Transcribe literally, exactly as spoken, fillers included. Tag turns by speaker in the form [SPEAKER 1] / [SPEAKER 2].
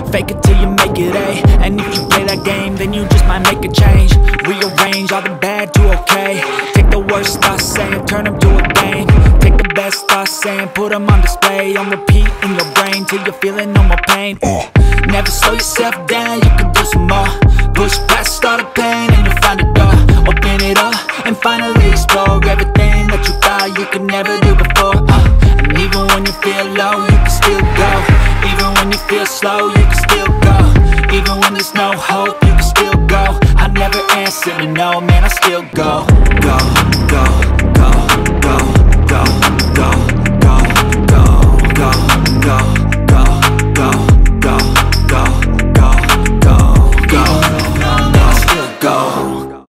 [SPEAKER 1] Fake it till you make it A. And if you play that game, then you just might make a change. Rearrange all the bad to okay. Take the worst thoughts saying, turn them to a game. Take the best thoughts saying, put them on display. On repeat in your brain till you're feeling no more pain. uh. Never slow yourself down, you can do some more. Push past all the pain and you'll find a door. Open it up and finally explore everything that you thought you could never do before. uh. And even when you feel low, you can still go. Even when you feel slow, you can still go. Even when there's no hope, you can still go. I never answer to no, man, I still go. Go, go,